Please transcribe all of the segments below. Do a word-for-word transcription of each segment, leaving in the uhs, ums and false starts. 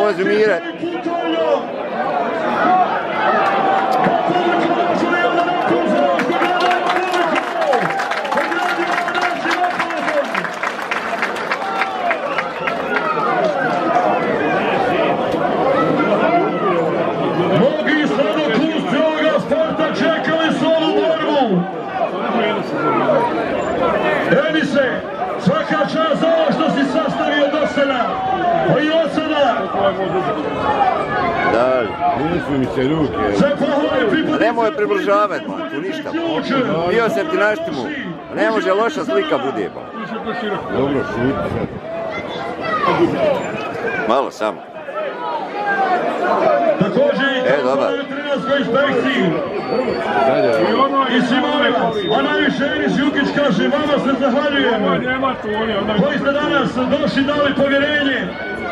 vozi mire. Mnogi sladokusci ovoga sporta čekali su ovu borbu. Enise, svaka čast za ovo što si sastavio do sada, a i od sada. Da, nisu mi se ruke. Sve pohvale pripadnice. Nemoj približavati, ba, tu ništa. Bio sam ti naštimu. Ne može loša slika bude, ba. Dobro, šuti. Malo samo. Također i E, dobar. trenerskoj inspekciji. I svima ovima, a najviše Enis Jukić kaže, vama se zahvaljujemo. Koji ste danas došli, dali povjerenje.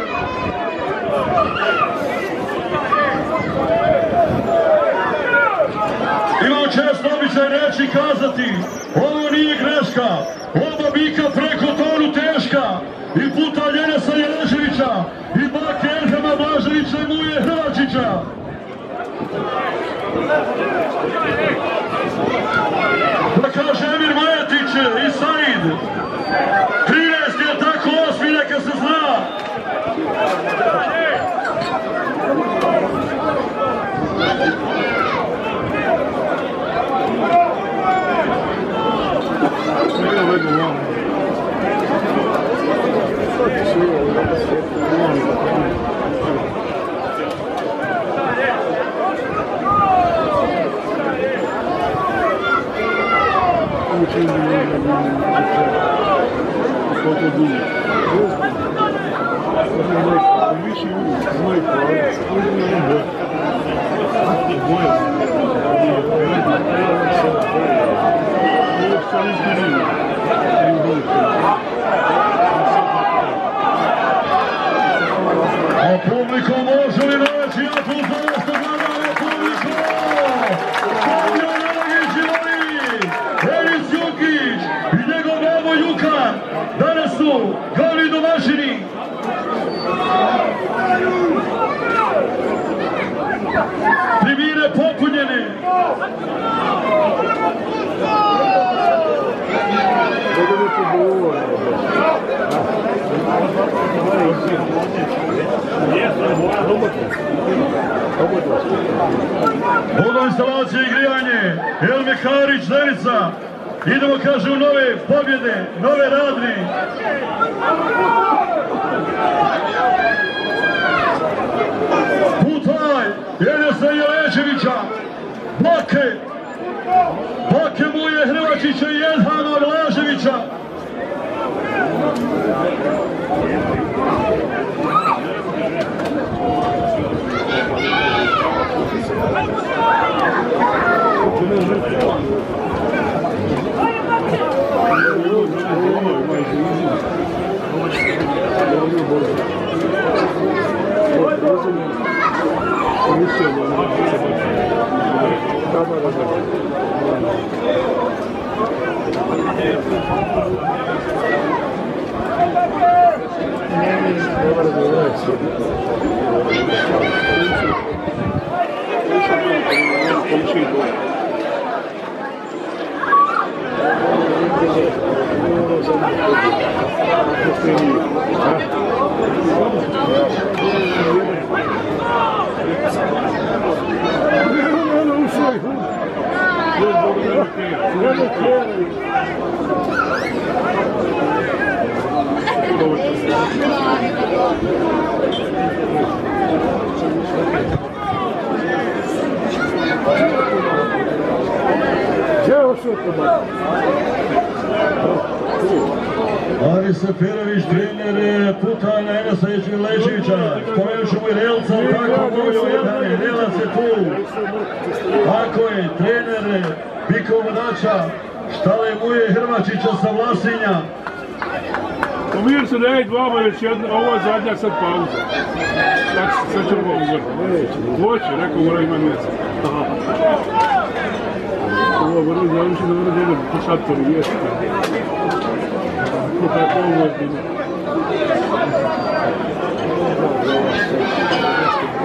Imamo često običaj reći kazati, ovo nije greška, oba bika preko tonu teška. I Putalj Enesa Jelečevića, i bake Edhema Blaževića i Muje Hrvačića. Da kaže Emir Majetić i Said. trinaest je tako, osmi neka se zna. A publiko može li naći aplauz za ovo što gleda na publiko? Velagići voli, Enis Jukić i njegov babo Jukan. Danas su glavni domaćini. Tribine popunjene. Vodo instalacije i grijanje, El Meharić, Zenica. Idemo, kaže, u nove pobjede, nove radni. Putalj, Enesa Jelečevića, Bake, Bake Muje Hrvačića i Edhema Blaževića. Aris Perović, trener Putalja Enesa Jelečevića. Spomenut ćemo i Relca, tako Mojo jedan, Relac je tu. Tako je, trener Bikov Vodača, štale Muje Hrvačića sa Vlasinja. Umir se ne vama već jedna, ovo je zadnja sad pauza. Znači, sad ćemo ovo uzvrti. Hoće, neko mora ima mjesta. Ovo je vrlo završi da vrlo dobro po šatoru jesti. Kako je ovo je bilo.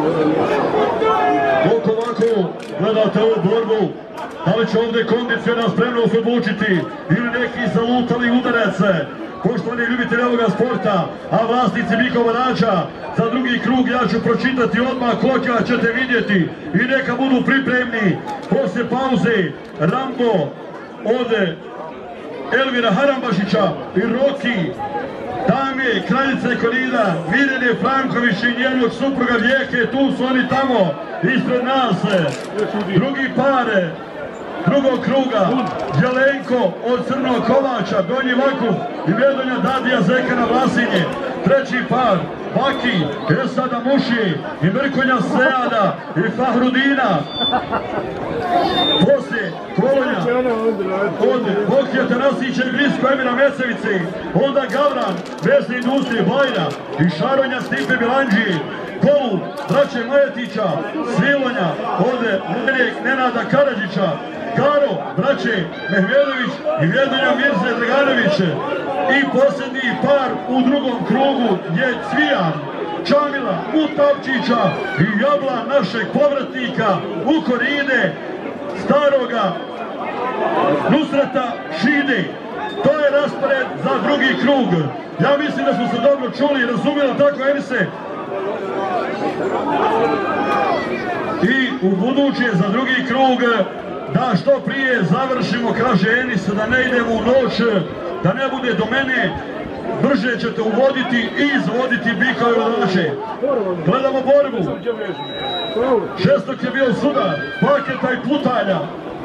Dok ovako gledate ovu borbu, da li će ovdje kondiciona spremnost odlučiti ili neki zalutali udarac? Poštovani ljubitelji ovoga sporta, a vlasnici bikova rađa, za drugi krug ja ću pročitati odmah koga ćete vidjeti i neka budu pripremni. Poslije pauze Rambo od Elvira Harambašića i Roki, dame kraljice Korida, Mirjane Franković i njenog supruga Vijeke, tu su oni tamo ispred nas. Drugi par drugog kruga, Jelenko od Crnog Kovača, Donji Vakuf i Vjedonja Dadija Zekana Vlasinje. Treći par, Baki, Esada Muši i Mrkonja Sejada i Fahrudina. Poslije Kolonja od Bokija Tanasića i Brisko Emira Mecevici. Onda Gavran, Vesne Industrije Bajra i Šaronja Stipe Bilanđi. Kolu, braće Majetića, Svilonja od Nenada Karadžića. Karo, braće Mehmedović i Vjedonja Mirze Draganović. I posljednji par u drugom krugu je Cvijan, Čamila, Putalčića i Jabla našeg povratnika u Koride, staroga Nusreta Šide. To je raspored za drugi krug. Ja mislim da smo se dobro čuli i razumjeli, tako Emise. I u buduće za drugi krug da što prije završimo, kaže Enis, da ne idemo u noć, da ne bude do mene, brže ćete uvoditi i izvoditi bikove vodače. Gledamo borbu. Šestok je bio sudar, Paketa i Putalja.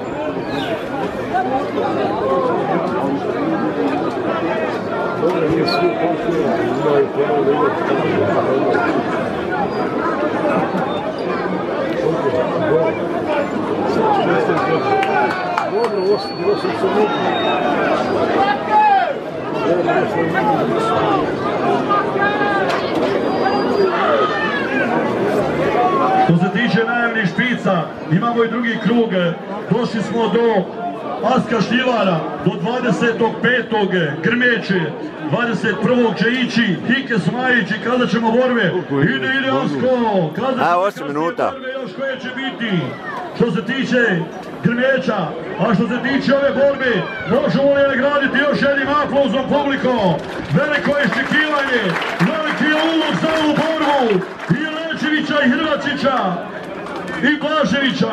Što se tiče najavnih špica, imamo i drugi krug. Došli smo do Aska Šljivara, do dvadesetog petog Grmeće, dvadeset prvog će ići Hike Smajić i kada ćemo borbe. Ide, ide Asko, kada ćemo borbe još koje će biti. Što se tiče Grmeća, a što se tiče ove borbe, možemo li nagraditi još jednim aplauzom publikom. Veliko iščekivanje, veliki ulog za ovu borbu i Jelečevića i Hrvačića i Blaževića.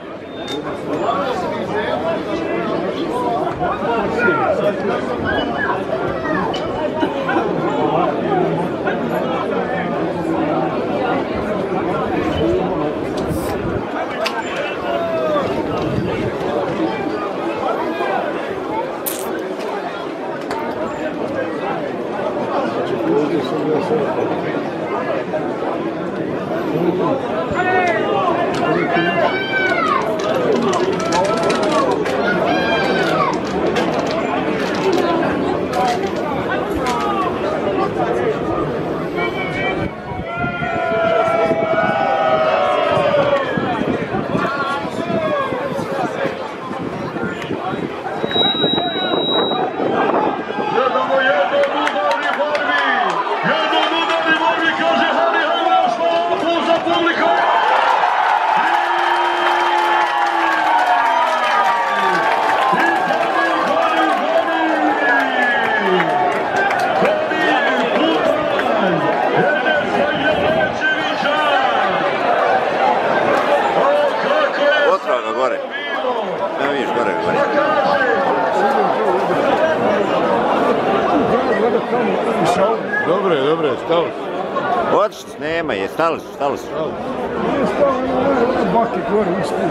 Dobre, dobre, stalo su. Otišli, nema je, stalo su, stalo su. Nije stalo na bake gore usput.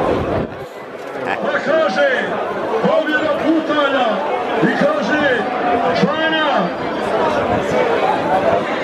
Pa kaže, pobjeda Putalja i kaže, Čanja.